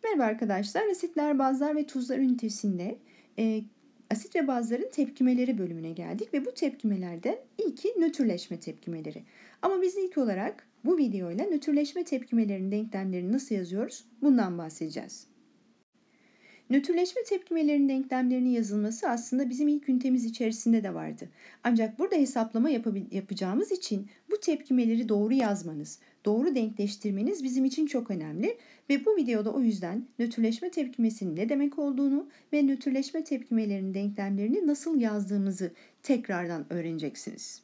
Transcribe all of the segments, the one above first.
Merhaba arkadaşlar. Asitler, bazlar ve tuzlar ünitesinde asit ve bazların tepkimeleri bölümüne geldik ve bu tepkimelerde ilki nötrleşme tepkimeleri. Ama biz ilk olarak bu videoyla nötrleşme tepkimelerinin denklemlerini nasıl yazıyoruz? Bundan bahsedeceğiz. Nötrleşme tepkimelerinin denklemlerinin yazılması aslında bizim ilk ünitemiz içerisinde de vardı. Ancak burada hesaplama yapacağımız için bu tepkimeleri doğru yazmanız, doğru denkleştirmeniz bizim için çok önemli. Ve bu videoda o yüzden nötrleşme tepkimesinin ne demek olduğunu ve nötrleşme tepkimelerinin denklemlerini nasıl yazdığımızı tekrardan öğreneceksiniz.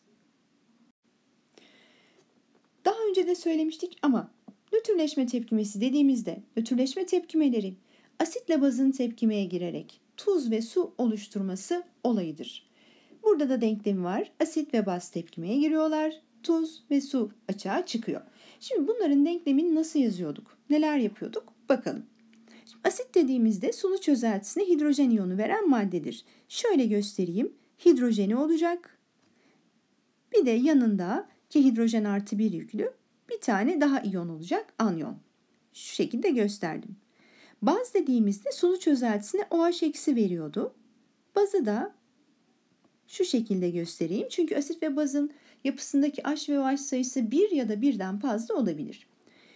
Daha önce de söylemiştik ama nötrleşme tepkimesi dediğimizde nötrleşme tepkimeleri asitle bazın tepkimeye girerek tuz ve su oluşturması olayıdır. Burada da denklemi var. Asit ve baz tepkimeye giriyorlar. Tuz ve su açığa çıkıyor. Şimdi bunların denklemini nasıl yazıyorduk? Neler yapıyorduk? Bakalım. Şimdi asit dediğimizde sulu çözeltisine hidrojen iyonu veren maddedir. Şöyle göstereyim. Hidrojeni olacak. Bir de yanında ki hidrojen artı bir yüklü bir tane daha iyon olacak. Anyon. Şu şekilde gösterdim. Baz dediğimizde sulu çözeltisine OH eksi veriyordu. Bazı da şu şekilde göstereyim. Çünkü asit ve bazın yapısındaki H ve OH sayısı 1 ya da birden fazla olabilir.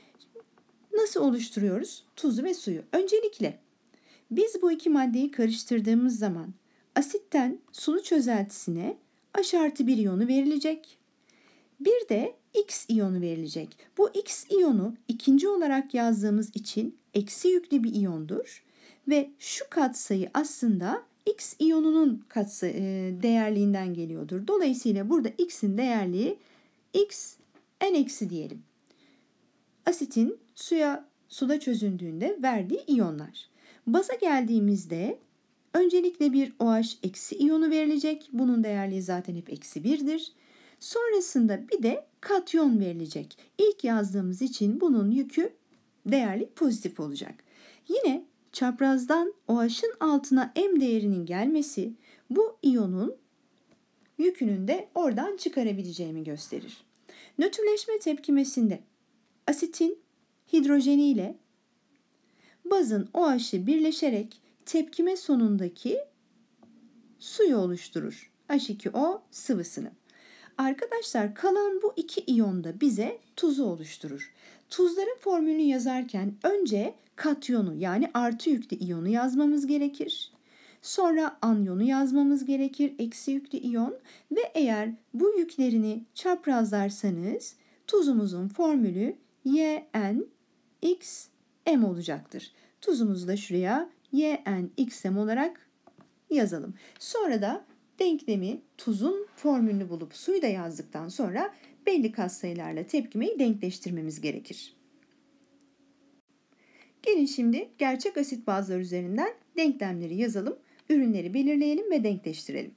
Nasıl oluşturuyoruz tuzu ve suyu? Öncelikle biz bu iki maddeyi karıştırdığımız zaman asitten sulu çözeltisine H artı bir iyonu verilecek. Bir de X iyonu verilecek. Bu X iyonu ikinci olarak yazdığımız için eksi yüklü bir iyondur. Ve şu katsayı aslında X iyonunun değerliğinden geliyordur. Dolayısıyla burada X'in değerliği X n- diyelim. Asitin suda çözündüğünde verdiği iyonlar. Baza geldiğimizde öncelikle bir OH eksi iyonu verilecek. Bunun değerliği zaten hep eksi 1'dir. Sonrasında bir de katyon verilecek. İlk yazdığımız için bunun yükü değerli pozitif olacak. Yine çaprazdan OH'ın altına M değerinin gelmesi bu iyonun yükünün de oradan çıkarabileceğimi gösterir. Nötrleşme tepkimesinde asitin hidrojeniyle bazın OH'ı birleşerek tepkime sonundaki suyu oluşturur. H2O sıvısını. Arkadaşlar kalan bu iki iyon da bize tuzu oluşturur. Tuzların formülünü yazarken önce katyonu yani artı yüklü iyonu yazmamız gerekir. Sonra anyonu yazmamız gerekir, eksi yüklü iyon ve eğer bu yüklerini çaprazlarsanız tuzumuzun formülü YnXm olacaktır. Tuzumuzu da şuraya YnXm olarak yazalım. Sonra da denklemi tuzun formülünü bulup suyu da yazdıktan sonra belli katsayılarla tepkimeyi denkleştirmemiz gerekir. Gelin şimdi gerçek asit bazlar üzerinden denklemleri yazalım, ürünleri belirleyelim ve denkleştirelim.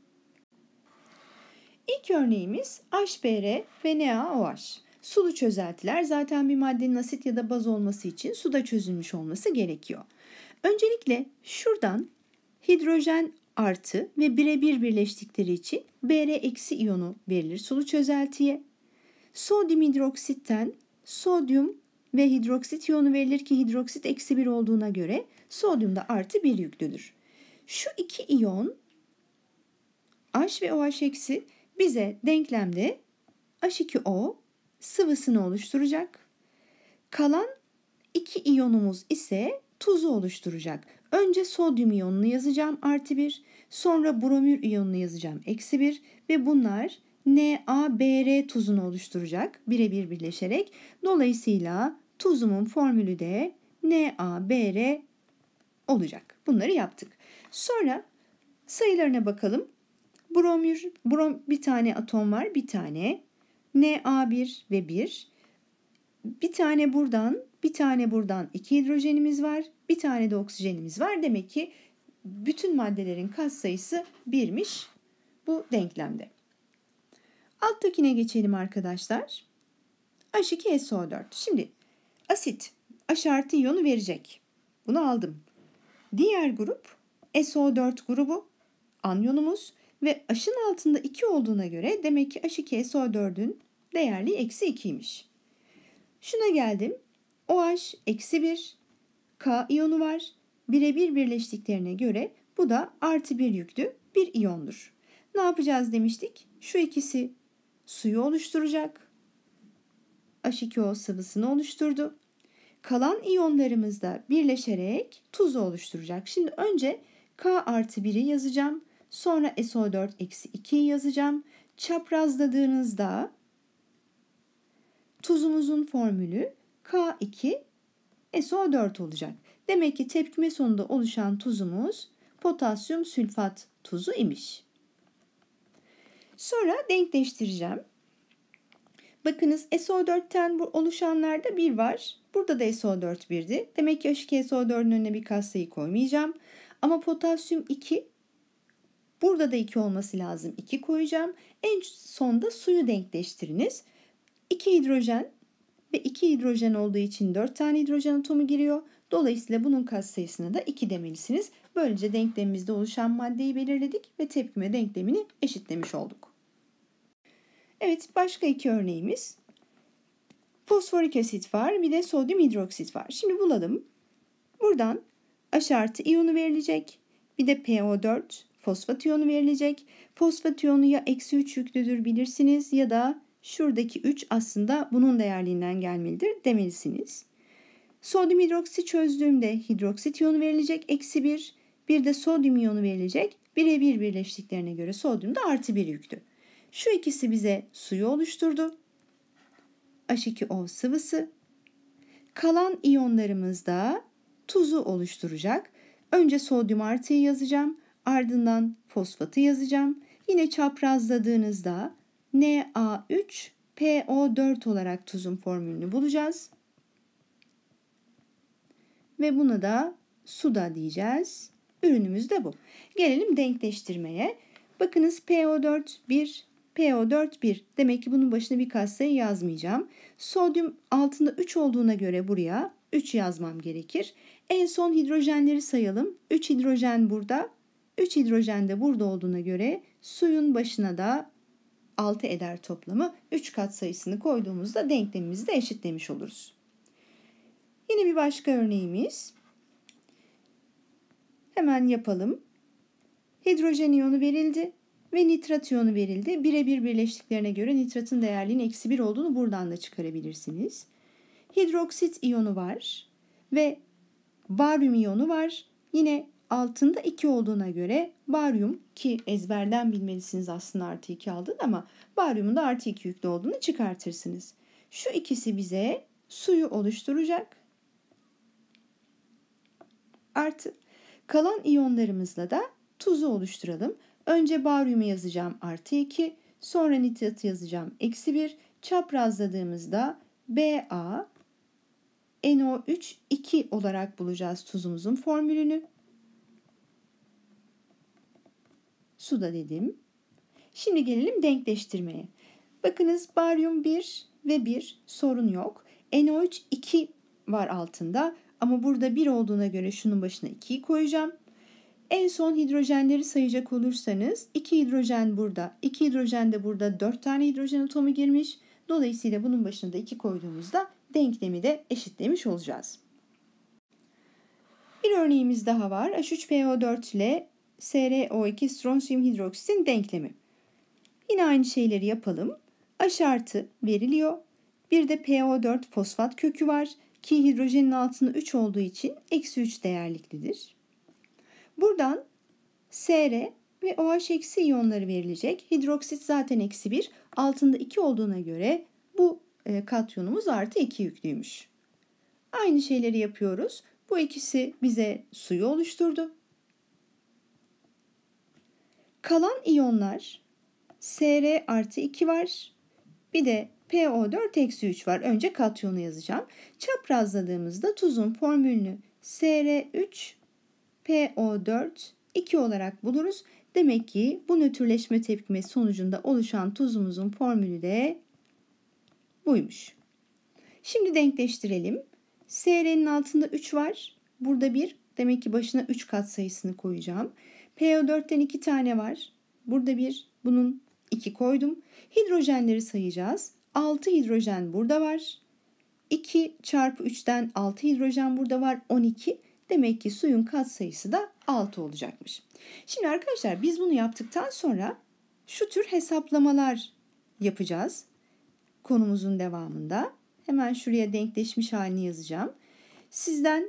İlk örneğimiz HBr ve NaOH. Sulu çözeltiler zaten bir maddenin asit ya da baz olması için suda çözülmüş olması gerekiyor. Öncelikle şuradan hidrojen artı ve birebir birleştikleri için Br eksi iyonu verilir sulu çözeltiye. Sodyum hidroksitten sodyum ve hidroksit iyonu verilir ki hidroksit eksi 1 olduğuna göre sodyum da artı 1 yüklüdür. Şu iki iyon H ve OH eksi bize denklemde H2O sıvısını oluşturacak. Kalan iki iyonumuz ise tuzu oluşturacak. Önce sodyum iyonunu yazacağım artı 1, sonra bromür iyonunu yazacağım eksi 1 ve bunlar NaBr tuzunu oluşturacak birebir birleşerek. Dolayısıyla tuzumun formülü de NaBr olacak. Bunları yaptık. Sonra sayılarına bakalım. Bir tane atom var, bir tane Na1 ve 1. Bir tane buradan 2 hidrojenimiz var. Bir tane de oksijenimiz var. Demek ki bütün maddelerin katsayısı 1'miş bu denklemde. Alttakine geçelim arkadaşlar. H2SO4. Şimdi asit H artı iyonu verecek. Bunu aldım. Diğer grup SO4 grubu anyonumuz ve H'ın altında 2 olduğuna göre demek ki H2SO4'ün değerliği eksi 2'ymiş. Şuna geldim. OH eksi 1, K iyonu var. Birebir birleştiklerine göre bu da artı bir yüklü bir iyondur. Ne yapacağız demiştik? Şu ikisi suyu oluşturacak. H2O sıvısını oluşturdu. Kalan iyonlarımız da birleşerek tuzu oluşturacak. Şimdi önce K artı 1'i yazacağım. Sonra SO4 eksi 2'yi yazacağım. Çaprazladığınızda tuzumuzun formülü K2 SO4 olacak. Demek ki tepkime sonunda oluşan tuzumuz potasyum sülfat tuzu imiş. Sonra denkleştireceğim. Bakınız SO4'ten bu oluşanlarda 1 var. Burada da SO4 1'di. Demek ki H2SO4'ün önüne bir katsayı koymayacağım. Ama potasyum 2, burada da 2 olması lazım. 2 koyacağım. En sonda suyu denkleştiriniz. 2 hidrojen ve 2 hidrojen olduğu için 4 tane hidrojen atomu giriyor. Dolayısıyla bunun katsayısına da 2 demelisiniz. Böylece denklemimizde oluşan maddeyi belirledik ve tepkime denklemini eşitlemiş olduk. Evet, başka iki örneğimiz. Fosforik asit var, bir de sodyum hidroksit var. Şimdi bulalım. Buradan H artı iyonu verilecek. Bir de PO4 fosfat iyonu verilecek. Fosfat iyonu ya eksi 3 yüklüdür bilirsiniz ya da şuradaki 3 aslında bunun değerliğinden gelmelidir demelisiniz. Sodyum hidroksit çözdüğümde hidroksit iyonu verilecek eksi 1. Bir de sodyum iyonu verilecek. Birebir birleştiklerine göre sodyum da artı 1 yüklü. Şu ikisi bize suyu oluşturdu. H2O sıvısı. Kalan iyonlarımız da tuzu oluşturacak. Önce sodyum artıyı yazacağım. Ardından fosfatı yazacağım. Yine çaprazladığınızda Na3PO4 olarak tuzun formülünü bulacağız. Ve buna da suda diyeceğiz. Ürünümüz de bu. Gelelim denkleştirmeye. Bakınız PO4 1, PO4 1. Demek ki bunun başına bir katsayı yazmayacağım. Sodyum altında 3 olduğuna göre buraya 3 yazmam gerekir. En son hidrojenleri sayalım. 3 hidrojen burada, 3 hidrojen de burada olduğuna göre suyun başına da 6 eder toplamı. 3 katsayısını koyduğumuzda denklemimizi de eşitlemiş oluruz. Yine bir başka örneğimiz. Hemen yapalım. Hidrojen iyonu verildi ve nitrat iyonu verildi. Birebir birleştiklerine göre nitratın değerliğinin eksi 1 olduğunu buradan da çıkarabilirsiniz. Hidroksit iyonu var ve baryum iyonu var. Yine altında 2 olduğuna göre baryum, ki ezberden bilmelisiniz aslında artı 2 aldın ama baryumun da artı 2 yüklü olduğunu çıkartırsınız. Şu ikisi bize suyu oluşturacak. Artı kalan iyonlarımızla da tuzu oluşturalım. Önce baryumu yazacağım artı 2, sonra nitratı yazacağım eksi 1. Çaprazladığımızda Ba NO3 2 olarak bulacağız tuzumuzun formülünü. Suda dedim. Şimdi gelelim denkleştirmeye. Bakınız baryum 1 ve 1 sorun yok. NO3 2 var altında ama burada 1 olduğuna göre şunun başına 2'yi koyacağım. En son hidrojenleri sayacak olursanız 2 hidrojen burada, 2 hidrojen de burada, 4 tane hidrojen atomu girmiş. Dolayısıyla bunun başına da 2 koyduğumuzda denklemi de eşitlemiş olacağız. Bir örneğimiz daha var. H3PO4 ile SrO2 stronsiyum hidroksitin denklemi. Yine aynı şeyleri yapalım. H artı veriliyor. Bir de PO4 fosfat kökü var ki hidrojenin altında 3 olduğu için eksi 3 değerliklidir. Buradan Sr ve OH eksi iyonları verilecek. Hidroksit zaten eksi 1. Altında 2 olduğuna göre bu katyonumuz artı 2 yüklüymüş. Aynı şeyleri yapıyoruz. Bu ikisi bize suyu oluşturdu. Kalan iyonlar Sr artı 2 var. Bir de PO4 eksi 3 var. Önce katyonu yazacağım. Çaprazladığımızda tuzun formülünü Sr3 PO4 2 olarak buluruz. Demek ki bu nötrleşme tepkimesi sonucunda oluşan tuzumuzun formülü de buymuş. Şimdi denkleştirelim. Sr'nin altında 3 var. Burada 1. Demek ki başına 3 katsayısını koyacağım. PO4'ten 2 tane var. Burada 1. Bunun 2 koydum. Hidrojenleri sayacağız. 6 hidrojen burada var. 2 çarpı 3'ten 6 hidrojen burada var, 12. Demek ki suyun katsayısı da 6 olacakmış. Şimdi arkadaşlar biz bunu yaptıktan sonra şu tür hesaplamalar yapacağız konumuzun devamında. Hemen şuraya denkleşmiş halini yazacağım. Sizden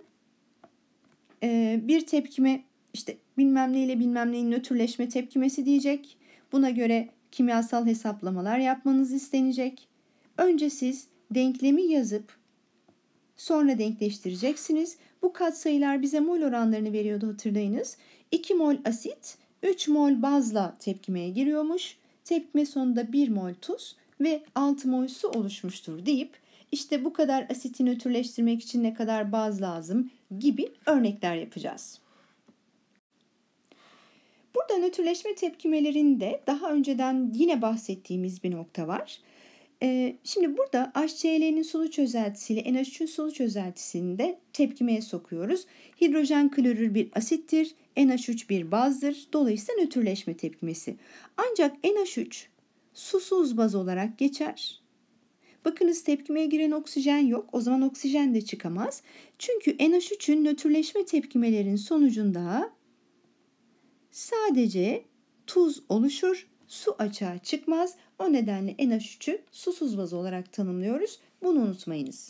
bir tepkime işte bilmem ne ile bilmem neyin nötrleşme tepkimesi diyecek. Buna göre kimyasal hesaplamalar yapmanız istenecek. Önce siz denklemi yazıp sonra denkleştireceksiniz. Bu katsayılar bize mol oranlarını veriyordu, hatırlayınız. 2 mol asit 3 mol bazla tepkimeye giriyormuş. Tepkime sonunda 1 mol tuz ve 6 mol su oluşmuştur deyip işte bu kadar asiti nötrleştirmek için ne kadar baz lazım gibi örnekler yapacağız. Burada nötrleşme tepkimelerinde daha önceden yine bahsettiğimiz bir nokta var. Şimdi burada HCl'nin sulu çözeltisiyle NH3'ün sulu çözeltisini de tepkimeye sokuyoruz. Hidrojen klorür bir asittir, NH3 bir bazdır. Dolayısıyla nötrleşme tepkimesi. Ancak NH3 susuz baz olarak geçer. Bakınız tepkimeye giren oksijen yok. O zaman oksijen de çıkamaz. Çünkü NH3'ün nötrleşme tepkimelerin sonucunda sadece tuz oluşur, su açığa çıkmaz. O nedenle NH3'ü susuz baz olarak tanımlıyoruz. Bunu unutmayınız.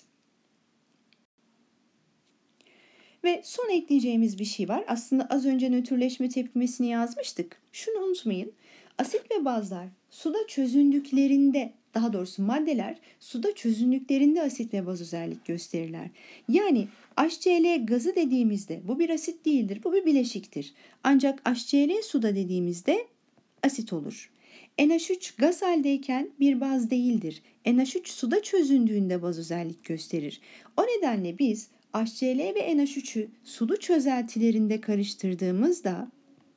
Ve son ekleyeceğimiz bir şey var. Aslında az önce nötrleşme tepkimesini yazmıştık. Şunu unutmayın. Asit ve bazlar suda çözündüklerinde, daha doğrusu maddeler suda çözündüklerinde asit ve baz özellik gösterirler. Yani HCl gazı dediğimizde bu bir asit değildir, bu bir bileşiktir. Ancak HCl suda dediğimizde asit olur. NH3 gaz haldeyken bir baz değildir. NH3 suda çözündüğünde baz özellik gösterir. O nedenle biz HCl ve NH3'ü sulu çözeltilerinde karıştırdığımızda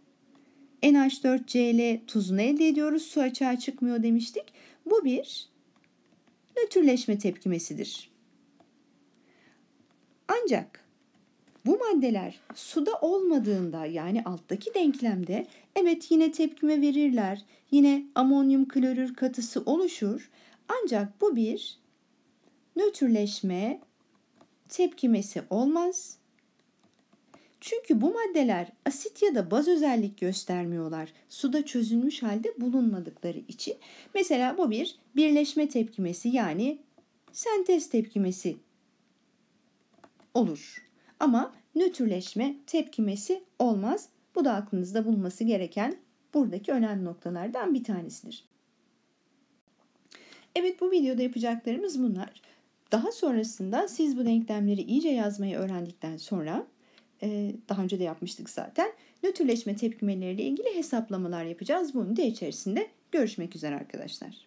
NH4Cl tuzunu elde ediyoruz. Su açığa çıkmıyor demiştik. Bu bir nötrleşme tepkimesidir. Ancak bu maddeler suda olmadığında, yani alttaki denklemde evet yine tepkime verirler. Yine amonyum klorür katısı oluşur. Ancak bu bir nötrleşme tepkimesi olmaz. Çünkü bu maddeler asit ya da baz özellik göstermiyorlar. Suda çözülmüş halde bulunmadıkları için. Mesela bu bir birleşme tepkimesi, yani sentez tepkimesi olur. Ama nötrleşme tepkimesi olmaz. Bu da aklınızda bulunması gereken buradaki önemli noktalardan bir tanesidir. Evet, bu videoda yapacaklarımız bunlar. Daha sonrasında siz bu denklemleri iyice yazmayı öğrendikten sonra, daha önce de yapmıştık zaten, nötrleşme tepkimeleriyle ilgili hesaplamalar yapacağız. Bu ünite içerisinde görüşmek üzere arkadaşlar.